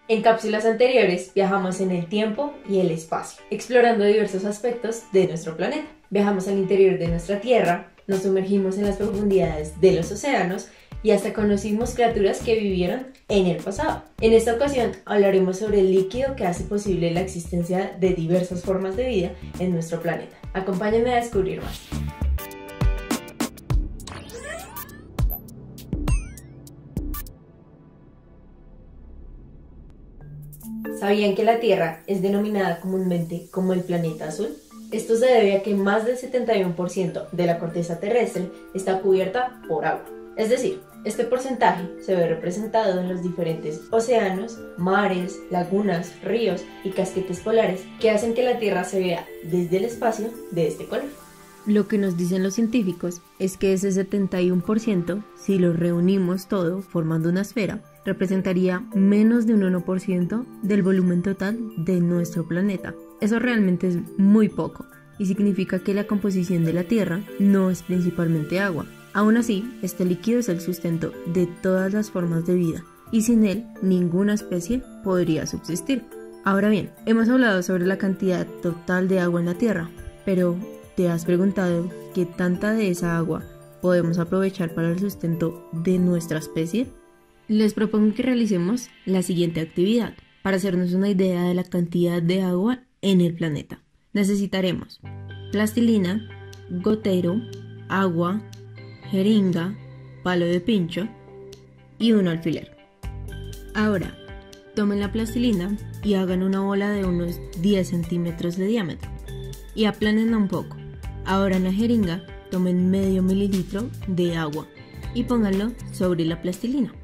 En cápsulas anteriores viajamos en el tiempo y el espacio, explorando diversos aspectos de nuestro planeta. Viajamos al interior de nuestra Tierra, nos sumergimos en las profundidades de los océanos y hasta conocimos criaturas que vivieron en el pasado. En esta ocasión hablaremos sobre el líquido que hace posible la existencia de diversas formas de vida en nuestro planeta. Acompáñenme a descubrir más. ¿Sabían que la Tierra es denominada comúnmente como el planeta azul? Esto se debe a que más del 71% de la corteza terrestre está cubierta por agua. Es decir, este porcentaje se ve representado en los diferentes océanos, mares, lagunas, ríos y casquetes polares que hacen que la Tierra se vea desde el espacio de este color. Lo que nos dicen los científicos es que ese 71%, si lo reunimos todo formando una esfera, representaría menos de un 1% del volumen total de nuestro planeta. Eso realmente es muy poco y significa que la composición de la Tierra no es principalmente agua. Aún así, este líquido es el sustento de todas las formas de vida y sin él ninguna especie podría subsistir. Ahora bien, hemos hablado sobre la cantidad total de agua en la Tierra, pero ¿te has preguntado qué tanta de esa agua podemos aprovechar para el sustento de nuestra especie? Les propongo que realicemos la siguiente actividad para hacernos una idea de la cantidad de agua en el planeta. Necesitaremos plastilina, gotero, agua, jeringa, palo de pincho y un alfiler. Ahora, tomen la plastilina y hagan una bola de unos 10 centímetros de diámetro y aplánenla un poco. Ahora en la jeringa tomen medio mililitro de agua y pónganlo sobre la plastilina.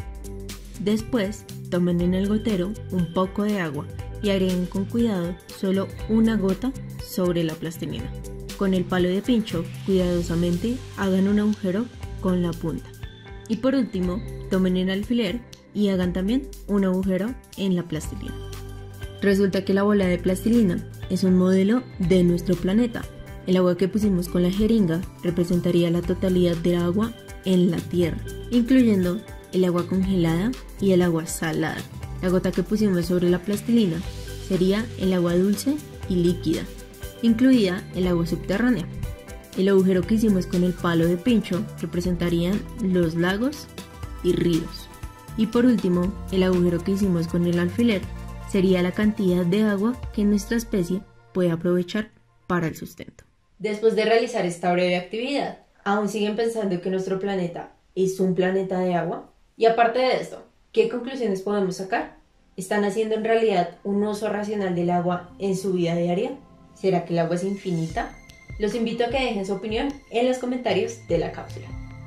Después tomen en el gotero un poco de agua y agreguen con cuidado solo una gota sobre la plastilina. Con el palo de pincho, cuidadosamente hagan un agujero con la punta. Y por último, tomen el alfiler y hagan también un agujero en la plastilina. Resulta que la bola de plastilina es un modelo de nuestro planeta. El agua que pusimos con la jeringa representaría la totalidad del agua en la Tierra, incluyendo el agua congelada y el agua salada. La gota que pusimos sobre la plastilina sería el agua dulce y líquida, incluida el agua subterránea. El agujero que hicimos con el palo de pincho representarían los lagos y ríos. Y por último, el agujero que hicimos con el alfiler sería la cantidad de agua que nuestra especie puede aprovechar para el sustento. Después de realizar esta breve actividad, ¿aún siguen pensando que nuestro planeta es un planeta de agua? Y aparte de esto, ¿qué conclusiones podemos sacar? ¿Están haciendo en realidad un uso racional del agua en su vida diaria? ¿Será que el agua es infinita? Los invito a que dejen su opinión en los comentarios de la cápsula.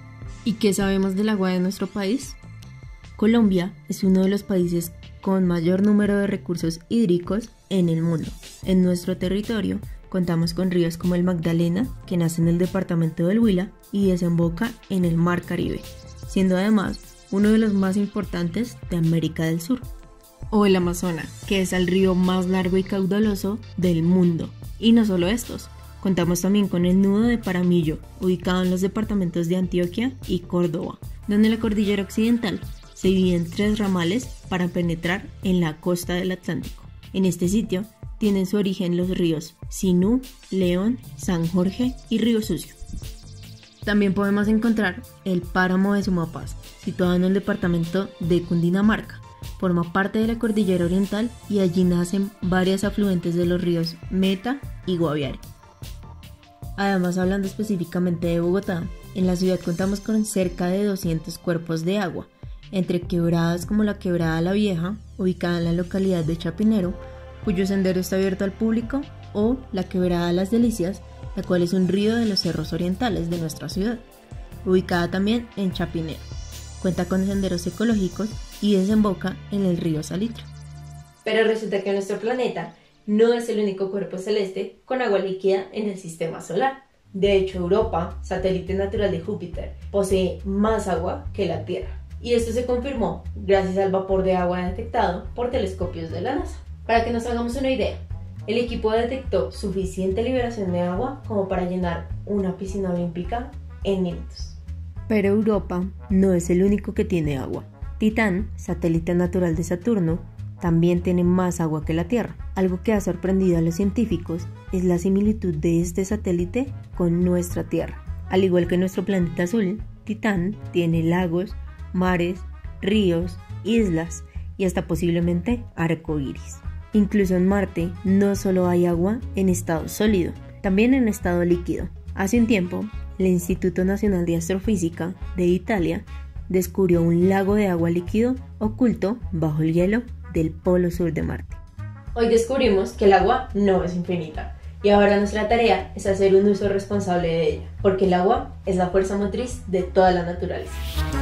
¿Y qué sabemos del agua de nuestro país? Colombia es uno de los países con mayor número de recursos hídricos en el mundo. En nuestro territorio contamos con ríos como el Magdalena, que nace en el departamento del Huila y desemboca en el Mar Caribe, siendo además uno de los más importantes de América del Sur. O el Amazonas, que es el río más largo y caudaloso del mundo. Y no solo estos, contamos también con el nudo de Paramillo, ubicado en los departamentos de Antioquia y Córdoba, donde la cordillera occidental se divide en 3 ramales para penetrar en la costa del Atlántico. En este sitio tienen su origen los ríos Sinú, León, San Jorge y Río Sucio. También podemos encontrar el páramo de Sumapaz, situado en el departamento de Cundinamarca. Forma parte de la cordillera oriental y allí nacen varias afluentes de los ríos Meta y Guaviare. Además, hablando específicamente de Bogotá, en la ciudad contamos con cerca de 200 cuerpos de agua, entre quebradas como la Quebrada La Vieja, ubicada en la localidad de Chapinero, cuyo sendero está abierto al público, o la Quebrada Las Delicias, la cual es un río de los cerros orientales de nuestra ciudad, ubicada también en Chapinero. Cuenta con senderos ecológicos y desemboca en el río Salitre. Pero resulta que nuestro planeta no es el único cuerpo celeste con agua líquida en el sistema solar. De hecho, Europa, satélite natural de Júpiter, posee más agua que la Tierra. Y esto se confirmó gracias al vapor de agua detectado por telescopios de la NASA. Para que nos hagamos una idea, el equipo detectó suficiente liberación de agua como para llenar una piscina olímpica en minutos. Pero Europa no es el único que tiene agua. Titán, satélite natural de Saturno, también tiene más agua que la Tierra. Algo que ha sorprendido a los científicos es la similitud de este satélite con nuestra Tierra. Al igual que nuestro planeta azul, Titán tiene lagos, mares, ríos, islas y hasta posiblemente arcoíris. Incluso en Marte no solo hay agua en estado sólido, también en estado líquido. Hace un tiempo, el Instituto Nacional de Astrofísica de Italia descubrió un lago de agua líquido oculto bajo el hielo del polo sur de Marte. Hoy descubrimos que el agua no es infinita y ahora nuestra tarea es hacer un uso responsable de ella, porque el agua es la fuerza motriz de toda la naturaleza.